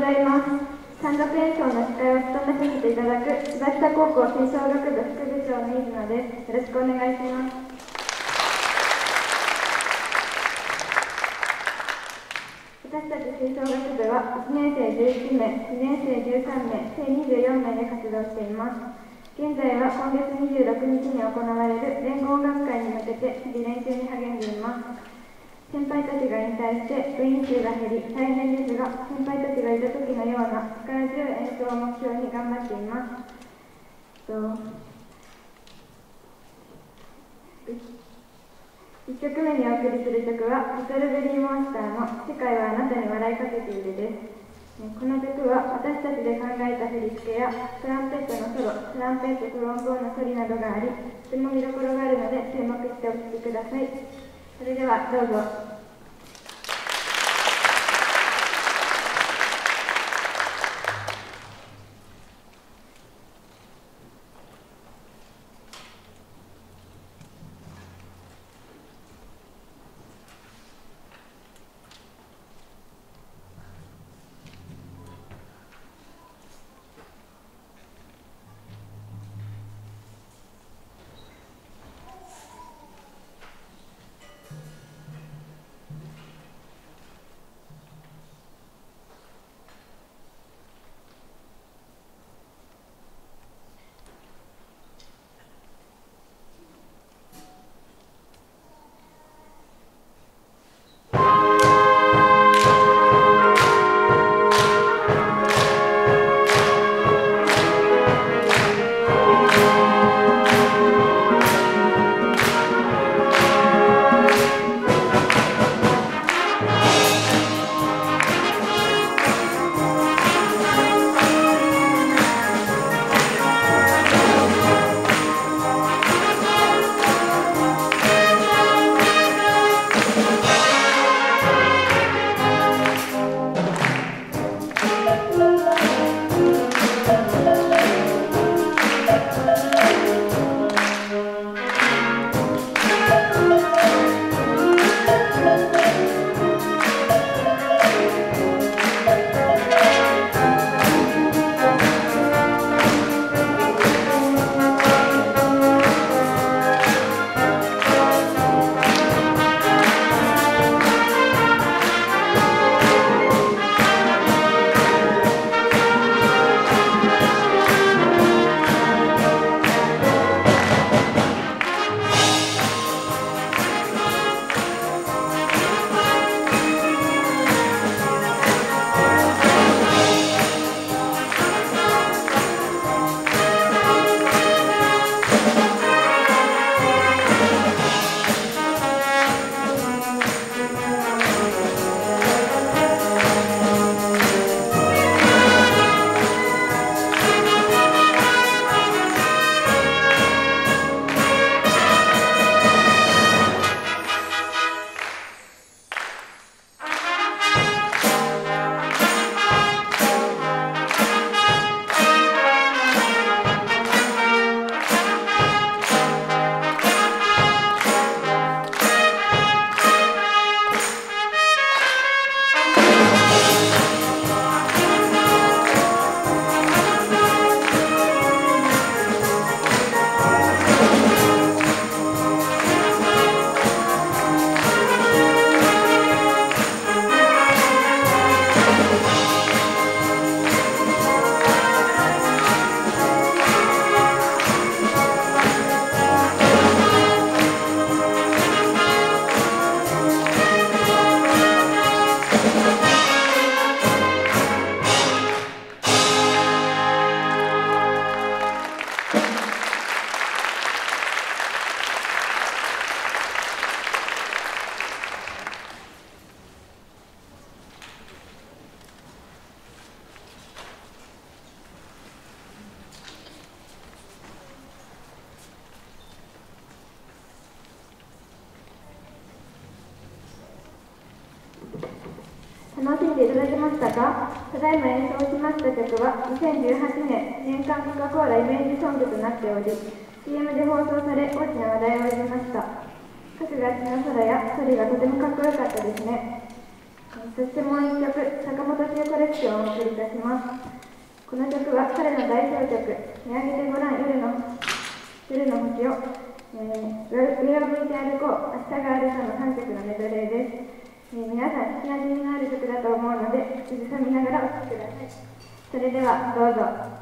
ざいます。山岳演奏の司会を務めさせていただく千葉北高校吹奏楽部副部長の飯島です。よろしくお願いします。私たち吹奏楽部は1年生11名、2年生13名、計24名で活動しています。現在は今月26日に行われる連合楽会に向けて日々練習に励んでいます。先輩たちが引退して部員数が減り大変ですが、先輩たちがいた時のような力強い演奏を目標に頑張っています。1曲目にお送りする曲はリトルベリーモンスターの世界はあなたに笑いかけているです。この曲は私たちで考えた振り付けやトランペットのソロ、トランペット、トロンボーンのソリなどがあり、とても見どころがあるので注目してお聴きください。それではどうぞ。楽しんでいただけましたか？ただいま演奏しました曲は2018年年間コカ・コーライメージソングとなっており、 CM で放送され大きな話題を呼びました。歌手が血の空やソリがとてもかっこよかったですね。 そしてもう一曲、坂本九コレクションをお送りいたします。この曲は彼の代表曲、見上げてごらん夜の星を、上を向いて歩こう、明日があるさの3曲のメドレーです。皆さん、聞きなじみのある曲だと思うので、口ずさみながらお聴きください。それでは、どうぞ。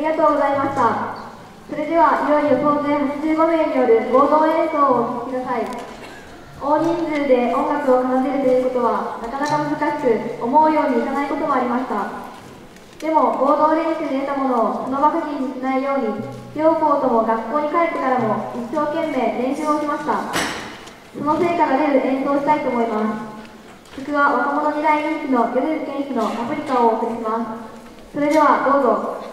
りがとうございました。それではいよいよ総勢85名による合同演奏をお聴きください。大人数で音楽を奏でるということはなかなか難しく、思うようにいかないこともありました。でも合同練習で得たものをその場限りにしないように、両校とも学校に帰ってからも一生懸命練習をしました。その成果が出る演奏をしたいと思います。曲は若者に大人気の米津玄師のパプリカをお送りします。それではどうぞ。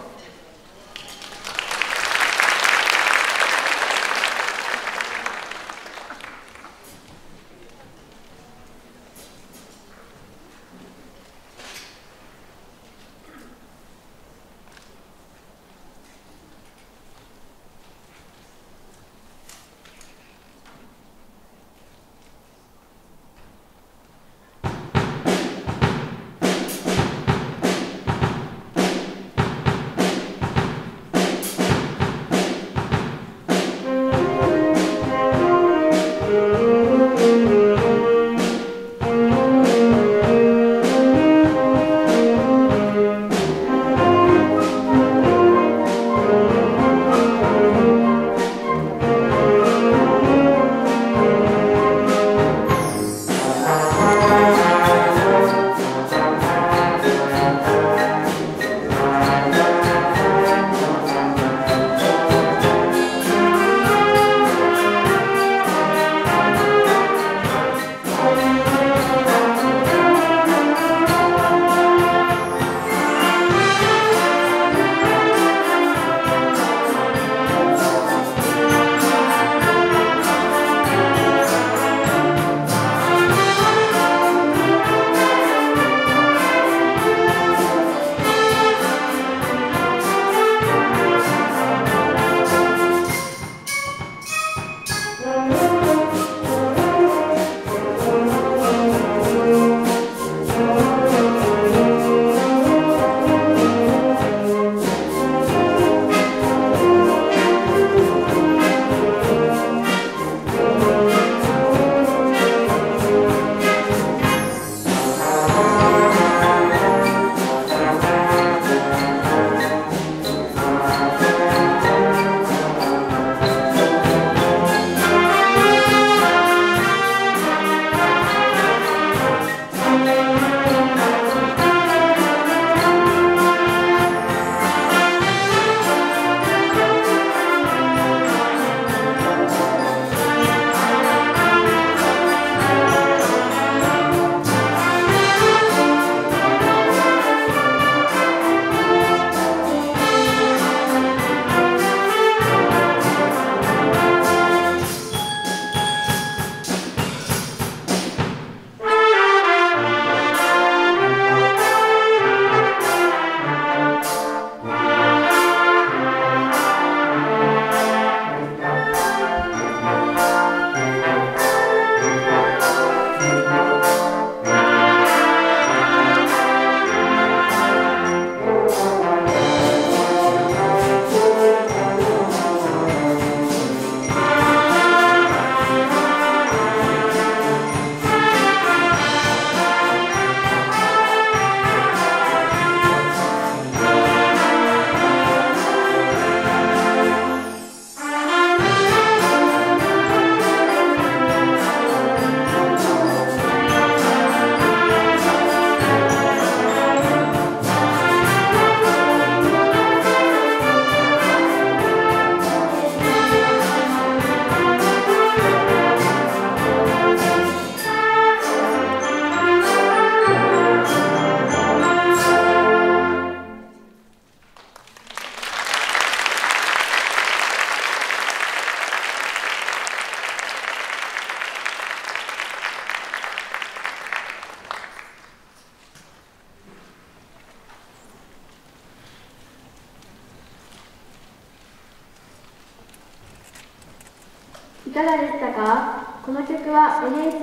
いかがでしたか？この曲は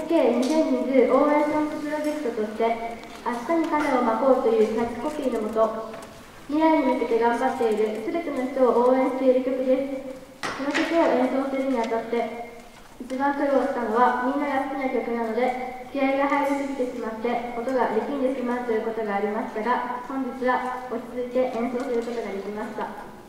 NHK2020 応援ソングプロジェクトとして明日に種をまこうというキャッチコピーのもと、未来に向けて頑張っているすべての人を応援している曲です。この曲を演奏するにあたって一番苦労したのはみんなが好きな曲なので気合が入りすぎてしまって音が力んでしまうということがありましたが、本日は落ち着いて演奏することができました。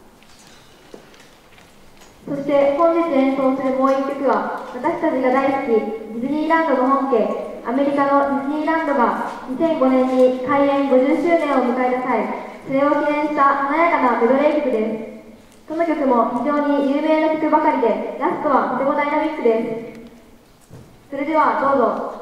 そして本日演奏するもう一曲は、私たちが大好きディズニーランドの本家アメリカのディズニーランドが2005年に開園50周年を迎えた際、それを記念した華やかなメドレー曲です。この曲も非常に有名な曲ばかりで、ラストはとてもダイナミックです。それではどうぞ。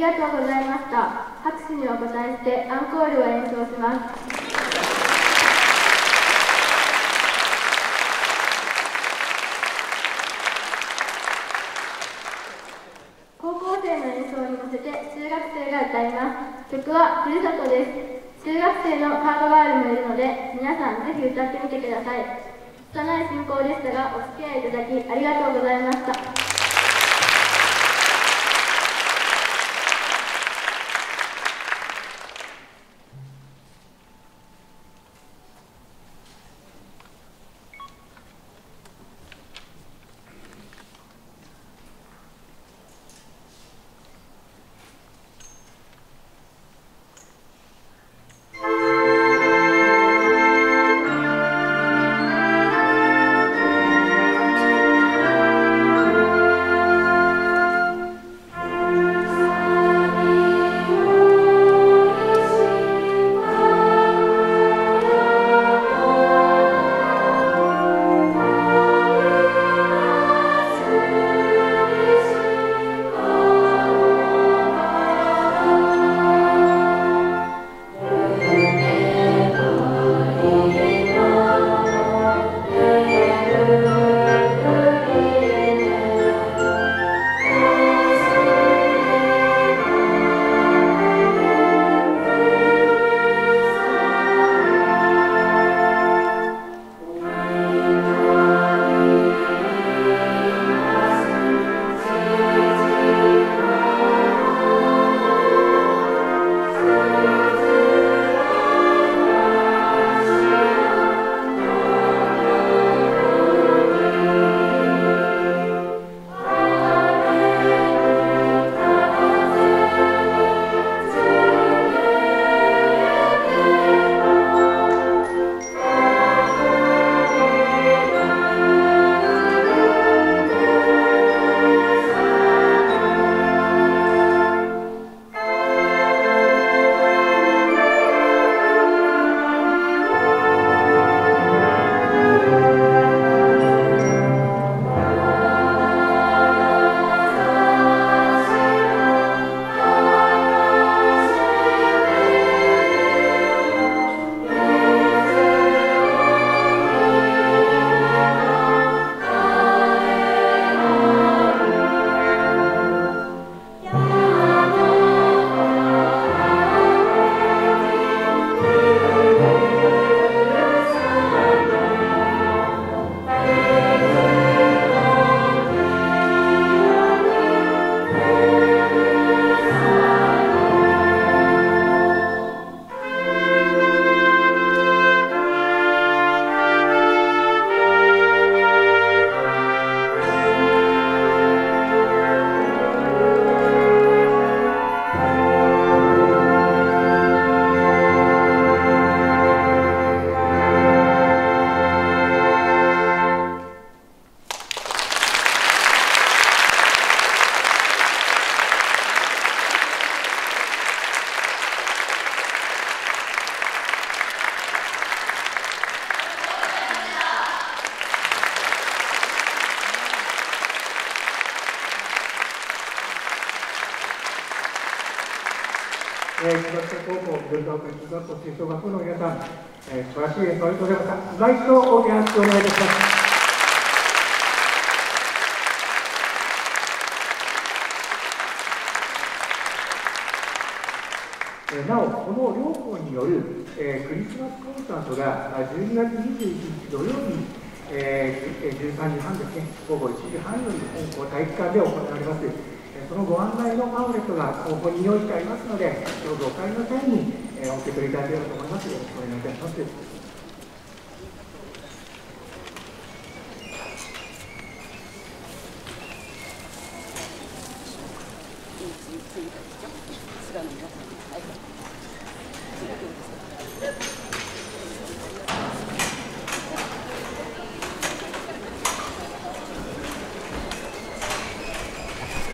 りがとうございました。拍手にお応えしてアンコールを演奏します。高校生の演奏に乗せて中学生が歌います。曲はふるさとです。中学生のカードガールもいるので、皆さんぜひ歌ってみてください。拙い進行でしたが、お付き合いいただきありがとうございました。 千葉北高校緑川中学校吹奏楽部の皆さん、素晴らしい演奏ありがとうございました。今一度大きな拍手をお願いいたします。なお、この両校による、クリスマスコンサートが12月21日土曜日、13時半ですね、午後1時半より本校体育館で行われます。そのご案内のパンフレットがここに用意してありますので、どうぞお帰りの際に、お受け取りいただければと思います。よろしくお願いいたします。菅野皆さん、はい。